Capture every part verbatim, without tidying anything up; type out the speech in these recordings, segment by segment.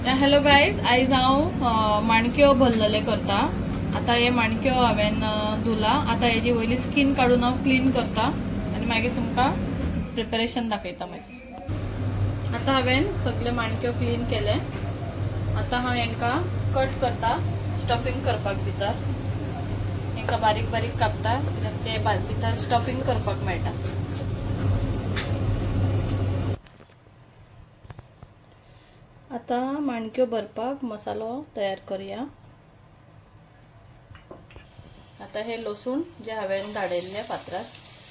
Hello guys, आयज हांव माणक्यो भरलेले करता। आता हे माणक्यो हांवें धुला। आता हेजी वयली स्किन काढून हांव क्लीन करता आनी मागीर तुमकां प्रिपरेशन दाखयता मागीर। आता हांवें सगळे माणक्यो क्लीन केले। आता हांव हेंका कट करता स्टफिंग करपाक भितर। हेंका बारीक बारीक कापता कित्याक ते भितर स्टफिंग करपाक मेळटा। आता माणक्यो भरपाक मसालो तयार करूया। आता हे लसूण जे हांवें धाडिल्ले पात्रात,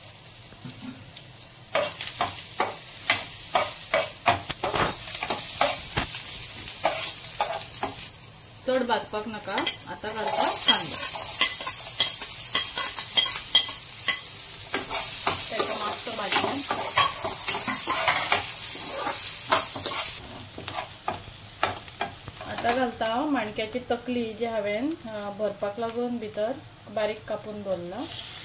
चड भाजपाक नका। आता घालता कांदो, तेका मातसो भाजून आता घालता माणक्याची तकली जी हांवें भरपाक लागून भितर बारीक कापून दवरला।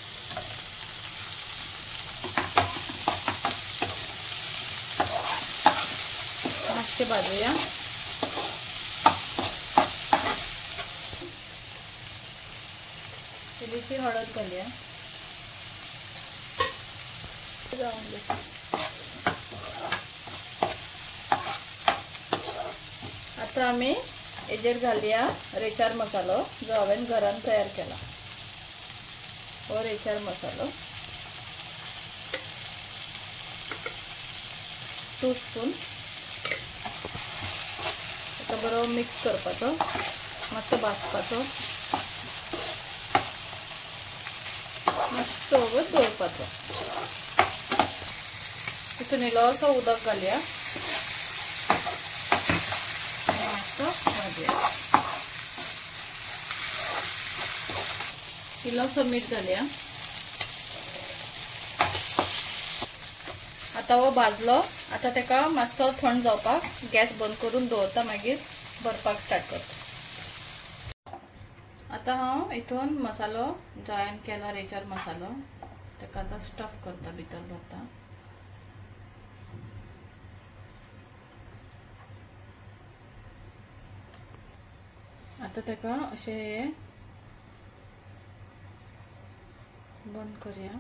मातशें भाजूया। इल्लीशी हळद घालया। जावन दे। आता आम्ही हेजेर घालया रेचार मसालो जो हांवें घरान तयार केला। हो रेचार मसालो टू स्पून। आता बरो मिक्स करपाचो, मातसो भाजपाचो, मातसो वगत दवरपाचो। तितून इल्लोसो उदक घालया। इल्लोसो मीठ घालया। आता वो भाजलो। आता तेका मातसो थंड जावपाक गॅस बंद करून दवरता, मागीर भरपाक स्टार्ट करता। आता हांव हितून मसालो जो हांवें केला रेचार मसालो तेका आता स्टफ करता, भितर भरता। आता तेका अशें बंद करूया।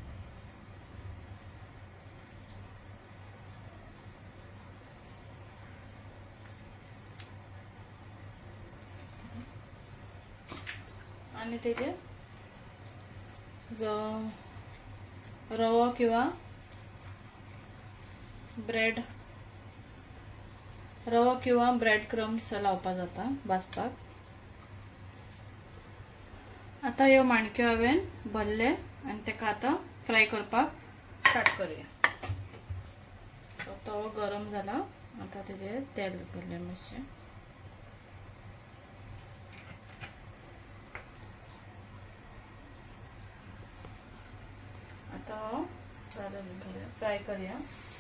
आणि तेजे जो रवो किंवा ब्रेड रवो किंवा ब्रेड क्रम्स लावपा जाता भाजपाक। आता ह्यो माणक्यो हांवें भरले आनी तेका आता फ्राय करपाक स्टार्ट करूया। तवो गरम जाला। आता तेजेर तेल घालया मातशें। आता फ्राय करूया।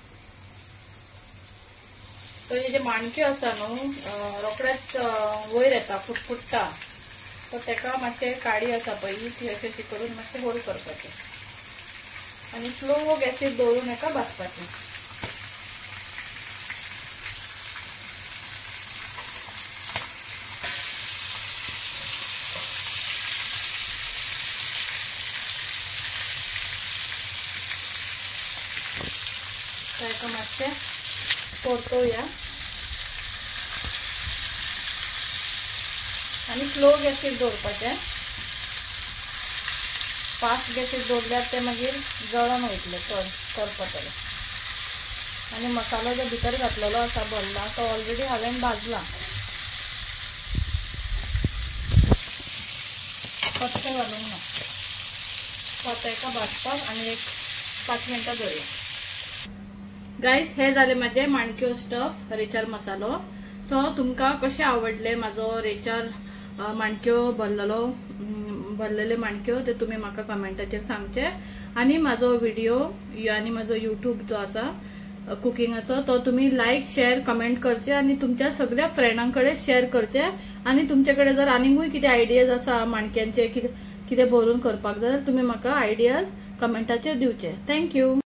तर हे जे माणक्यो आसा न्हू रोखडेच वयर येता, फुटफुट्टा, तर तेका मातशें काडी आसा पळय ती अशी अशी करून मातशें होल करपाचें आनी स्लो गॅसीर दवरून हेका भाजपाचें। तेका मातशें परतोवया आनी स्लो गॅसीर दवरपाचें। फास्ट गॅसीर दवरल्यार ते मागीर जळोन वयतले, चड करपतले। आनी मसालो जो भितर घातलेलो आसा भरला तो ऑलरेडी हांवें भाजला। कच्चो घालूंक ना। आता हेका भाजपाक आनी एक पांच मिनटां दवरया। गाइस, हे जाले माझे माणक्यो स्टफ रेचार मसालो। सो तुमकां कशें आवडले माझो रेचार माणक्यो भरलेलो भरलेले माणक्यो ते तुम्ही म्हाका कमेंटाचेर सांगचे। आनी माझो व्हिडिओ आनी माझो यूट्यूब जो आसा कुकिंगाचो तो तुम्ही लाईक शेअर कमेंट करचे आनी तुमच्या सगळ्या फ्रेंडांकडे शेअर करचे। आनी तुमच्याकडे जर आनीकूय कितें आयडियाज आसा माणक्यांचे कितें कितें भरून करपाक जाय तुम्ही म्हाका आयडियाज कमेंटाचेर दिवचे। थँक्यू।